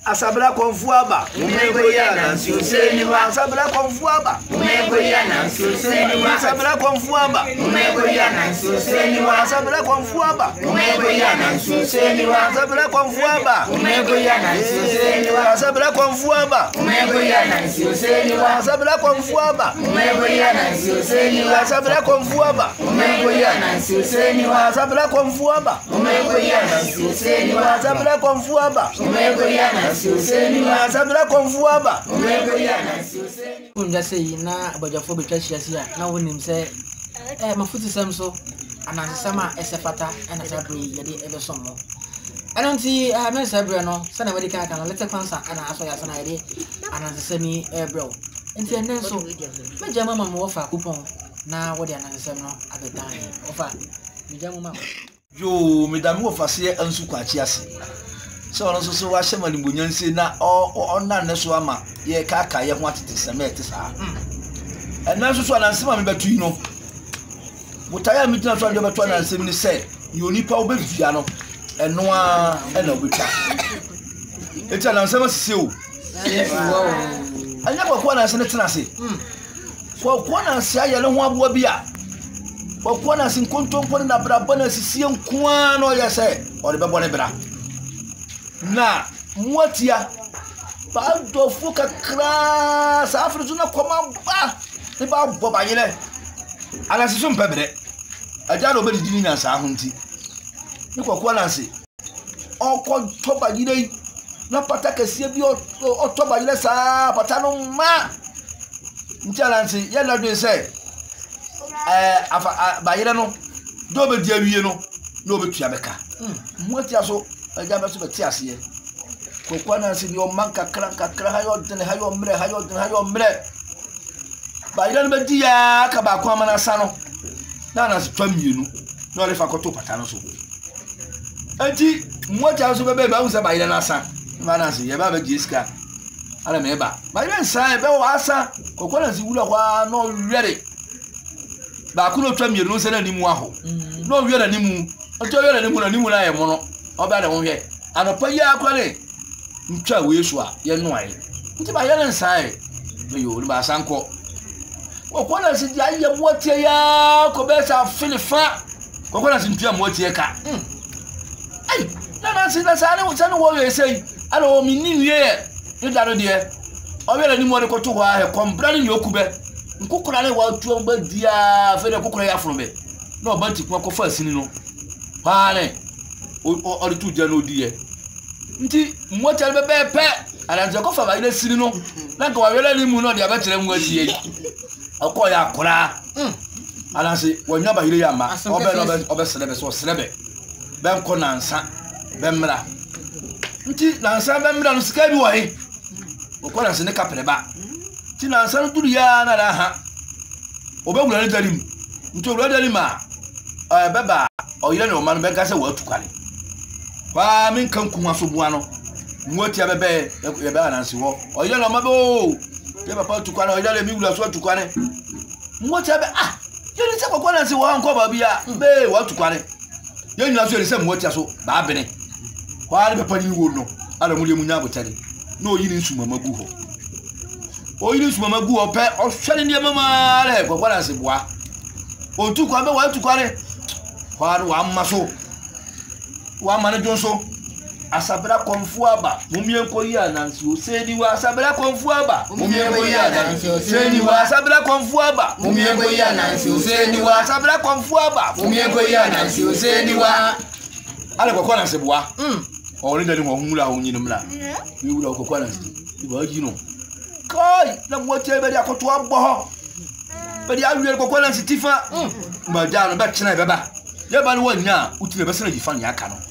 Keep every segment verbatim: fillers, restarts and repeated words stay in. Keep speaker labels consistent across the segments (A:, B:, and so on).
A: Asabra konfuaba
B: Umego ya na nsuseni wa
A: Asabra konfuaba
B: Umego ya na nsuseni wa
A: Asabra konfuaba
B: Umego ya na nsuseni wa
A: Asabra konfuaba
B: Umego ya na nsuseni wa
A: Asabra konfuaba
B: Umego ya na nsuseni wa
A: Asabra konfuaba
B: Umego ya na nsuseni wa
A: Asabra konfuaba
B: Umego ya na nsuseni wa
A: Asabra konfuaba
B: Umego ya na nsuseni wa
A: Asabra konfuaba
B: Umego ya na nsuseni wa
A: Asabra konfuaba
B: Umego ya na nsuseni wa
A: Asabra konfuaba
B: Umego ya na nsuseni
C: Unja sei na abajafo betwa hyiasia na wonim se eh mafuti sem so anansema esefata ana sabre yede ebesomo ananti ah men sabre no sana wedi kan kan lete kwansa ana aso ya sana yede anansemi ebro enti enen so meja mama mo fa coupon na wodi anansem no abedan ofa meja mama
A: yo medame wo fase ansu kwachi ase so ono so so wa hye malibonyanse na o na ne so ama ye ka ka ye ho atete seme ete saa ena so so anansema me betu yi no mutaya mitina so ande betu anansem ni se yoni pa obedua no eno a ena obetwa eti anansema sise o anya kwa kwa anansem ne tena se kwa kwa anansem aye le ho aboa bia kwa kwa anansem kontompo na braba na sisi nkoa no ye se o de bebo ne bra na muatia ba do fuka kra sa afrizu na koma ba ne ba bo ba yele ala siso mpebere aja do be didi na sa ahunti ni kokwa na se oko to ba yele na pata kese bi o to ba yele sa pata no ma ntala nse ya na do se eh afa ba yele no do be di awie no no be tua beka muatia so aja ba so be ti ase kokwa na se bi o manka kra kakra hayo den hayo mre hayo den hayo mre ba ira no be di ya ka ba kwa mana sa no na na se twa mienu no le fa koto pata no so enti muatia so be be ba unsa ba ira na sa ba na se ye ba ba jiska ala me ba ba ira sa be wa asa kokwa na se wula kwa no were ba ku no twa mienu no se na ni mu aho no were ni mu o to were ni mu na ni mu na ye mo no oba de won hwe anopa yi akwale ntwa we so a ye no aye nti ba ye nsan e yo ni ba sanko kokwa na si ya ye motie ya ko be sa filifa kokwa na si ntwa motie ka ai na na si na sa ne wo sa no wo we sei ala o mi ni wie ni da no de o we ni mo de ko to wa he kombra ni okube nkukura ne wa tuo ba dia fe de kokura ya furu be na o ba ti ko fa asini no pa ne o ri tu je no die nti mmocha be be pe ala nje ko fa ba ile siri no na ko wa wele ni mu no de abetere mu atie akọ ya akora ala se wonya ba ile ya ma obe no obe selebe so selebe be nko nansa be mra nti nansa be mra no sika bi wo he okọ na se ne kapere ba nti nansa no duru ya na da ha obe wura ne darim nti wura darim a eh beba oyire ne o ma no be ka se wa tukale wa min kan kuma so bua no nwoti abebe ye ba na nsi wo oyire no ma be o ye papa tukwane oyire le mi wula so tukwane nwoti abe ah ye ni se kokwa na nsi wo anko ba bia be wa tukwane ye nyua so ye se nwoti aso ba bene wa le papa ni wo no ala mu le mu nya botare na oyire nsuma magu ho oyire nsuma magu ho pe o hwere ne mama le kokwa na nsi bua o tukwa be wa tukwane wa wa maso wa mane jonso asabra konfuaba mumienko yi anansi oseni wa asabra konfuaba
B: Mumienko yi anansi oseni
A: wa asabra konfuaba
B: Mumienko yi anansi oseni wa
A: asabra konfuaba
B: Mumienko yi anansi oseni wa
A: ale kokwa na sebua mm o ni dani ho humula ho nyini mla wi wula kokwa na iba ji no kai na mote be dia koto abo ho be dia wi kokwa na sitifa mm ma ja no be chena be ba ye ba no wanya utile be sena ji fan ya aka no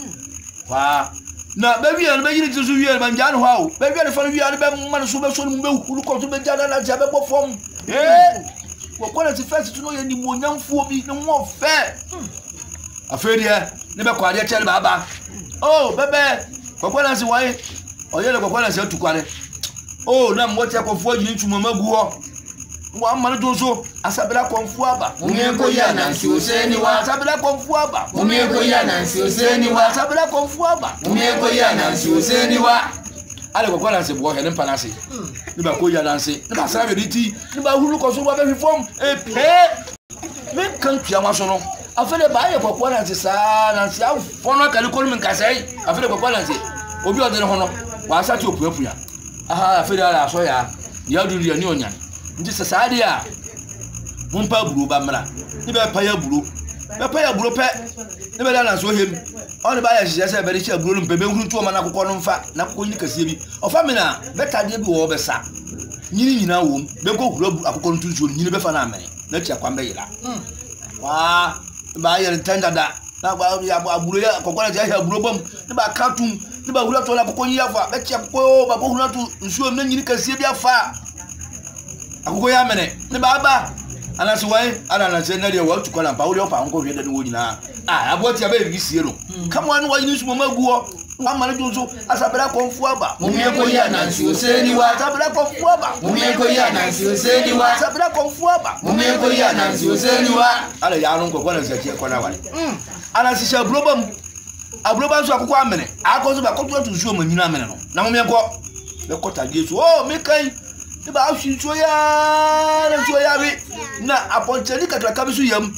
A: wa na be wi an be yiri tisu wi an ban jan ho awo be wi an fa wi an be man so be so mu be hulu ko to be jana na ja be bo fom eh wo ko na ti first to no ye ni mo nyamfo bi no mo fe afedia ne be kwa de chere baba oh bebe ko ko na si wai o ye le ko ko na si atukwane oh na mo te ko fo yi ntuma magu ho wa mane donso asabela konfuaba
B: Mumienko yi anansi oseni wa
A: asabela konfuaba
B: Mumienko yi anansi oseni wa
A: asabela konfuaba
B: Mumienko yi anansi oseni wa
A: ale ko kwala se bo he ne panase ni ba ko ya nanse ni ba sara be ti ni ba hulu ko so ba be fom e pe me kan tua wa so no afele ba ye ko kwala se sa nanse a fono kali ko mi nkasai afele ko kwala se obi o de ne ho no wa sa ti opuapua aha afele ala so ya ya du ri ani onya nti se sa dia mun pa buru ba mra ni ba pa ya buru ba pa ya buru pe ni ba la so hem on ba ya hye se be ri che buru mpe be huru tu o ma na kokko no mfa na kokko ni kase bi o fa me na beta de bi wo be sa nyini nyina wo be ko huru akokko no tunso nyini be fa na amene na tia kwambe yira wa ba ya ntanda da na ba ya buru ya kokko na ya buru bom ni ba katum ni ba huru to na kokko yi afa be tia kokko ba ko huru to nso na nyini kase bi afa akokko ya amene ni ba ba anase wai ana na se na de wa tukwa na pa wo le ofa nko hwe da ni wo nyina ah aboti abe bi sie no come on wa yin su mama guo wa mane jonso asabela konfu aba
B: Mumie ko ya nansi oseni wa.
A: asabela konfu aba
B: Mumie ko ya nansi oseni wa.
A: asabela konfu aba
B: Mumie ko ya nansi oseni wa.
A: ala ya no ko na se tie ko na wa mm ana se sha blobam ablobam so akoko amene akozo ba koto to su o manyina amene no na mumie ko be kota die so oh me kai e ba afi so ya na so ya bi na aponcheli kakra kabisu yam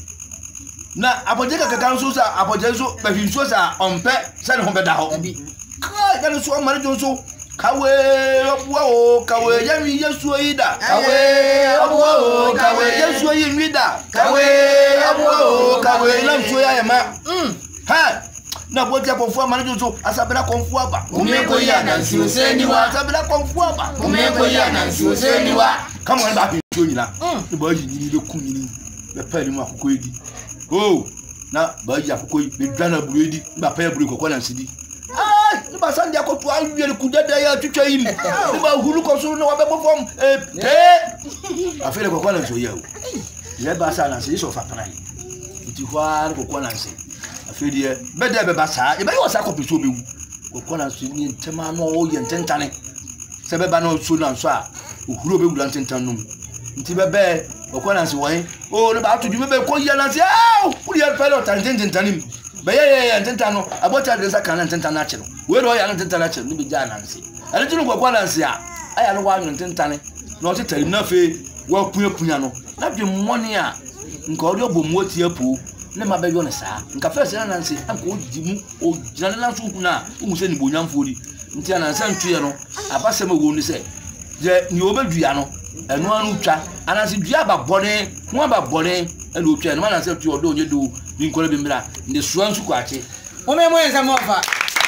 A: na aponje kakra so sa aponje so ba fi so sa onpe se ne ho be da ho ka ya no so amare jo so kawe obwa o kawe ya wi yesu ida
B: Kawe obwa o kawe
A: yesu yi nwida
B: Kawe obwa o kawe
A: na so ya ma mm ha na boti akonfu amare jo so asabela konfu aba
B: Mumie ko ya nansi oseni wa.
A: asabela konfu aba
B: Mumie ko ya nansi oseni wa.
A: come on ba fi so nyina ni ba yi nyini be kun nyini be pa ni mu akoko edi oh na ba yi akoko yi be dwana buru edi ba pa ya buru kokko na nsidi ah ni ba san dia ko to awie le kudada ya twetwa yi ni ba hulu ko so na wa be bofom eh eh afele kokko na so ya o ye ba sa na se so fa pana yi ti kwa kokko na nse afele be de be ba sa e ba yo sa ko pe so be wu kokko na so ni ntema no o ye ntentane se be ba na so na so a ohuro be wu lan tentan no nti be be kokko na nse won o le ba to ju be ko ya na se ah uri ya pelo tan tentanim be ye ye tentan no abota de sa kan tentan na chiro we do ya na tentan na chiro ni be ja na nse ale tinu kokko na nse a aya no wa nyu tentan na o te tari na fe wa puya puya no na bi money a nka ori obomu oti apu ne ma be yo ne sa nka fe se na nse anka o di mu o jina na so hu na o mu se ni bonyamfo ri nti na nse ntu ye no abase ma wo ni se je ni obedua no enu anu twa anase dua ba bone ho ba bone e lo twa no ma na se tu odo onye do bi nkole bi mira ndi suan su kwache
C: Mumie mo ensa mo fa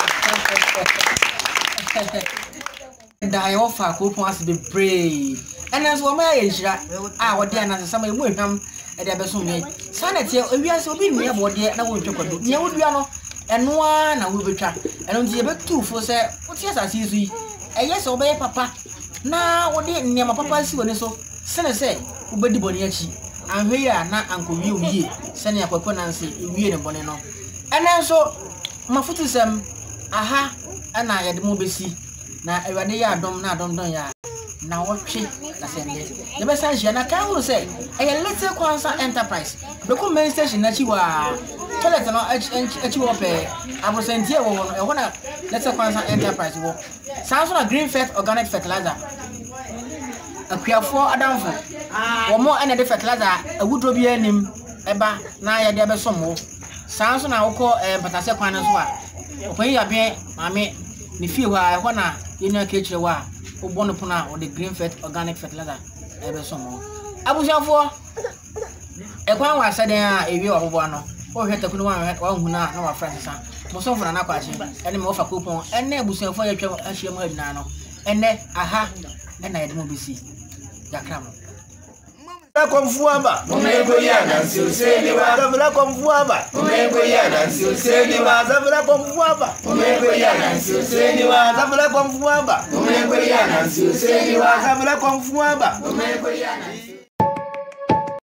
C: da yo fa ko pon as be brave enes wo ma ye hira a wo de anase sama emu ehwam e de abeso me sanet ye ewiase obi ne bo de na wo ntwekodo ne wo dua no eno a na wo betwa eno nti ye betu fo se wo tie asase isu yi eye se wo be papa na wo de ne ma papa si woni so sene se wo bedi boni achi anhwe ya na anko wie wie sene akwakọ na nse wie ne boni no ene so mafutu sem aha ana ye de mo besi na ewade ya adom na adom don ya na wotwe na sende ye be san hia na kan wo se eye little concern enterprise be ko main station na chi wa toilet no achi wo pe abrosentie wo no e ho na little concern enterprise wo san so na green fet organic fertilizer akuafo adamfo wo mo ene de fertilizer awudro bi anim eba na ye de be somo san so na wo ko patase kwan no so a okwan ya be mame ni fie wa ho na yenya kechire wa obo no pona o de green fet organic fertilizer ebe somo abushafo ekwan wa saden a ewie obobo no o hweta kunu wa wa huna na wa fransa mo so funa na kwache ene me ofa coupon ene abushafo ya twa ahia mu adina no ene aha ena ye mo bisi yakram
A: la konfuaba
B: Mumie ko ya nansi oseni wa.
A: la konfuaba
B: Mumie ko ya nansi oseni wa.
A: la konfuaba
B: Mumie ko ya nansi oseni wa.
A: la konfuaba
B: Mumie ko ya nansi oseni wa.
A: la konfuaba
B: Mumie ko ya nansi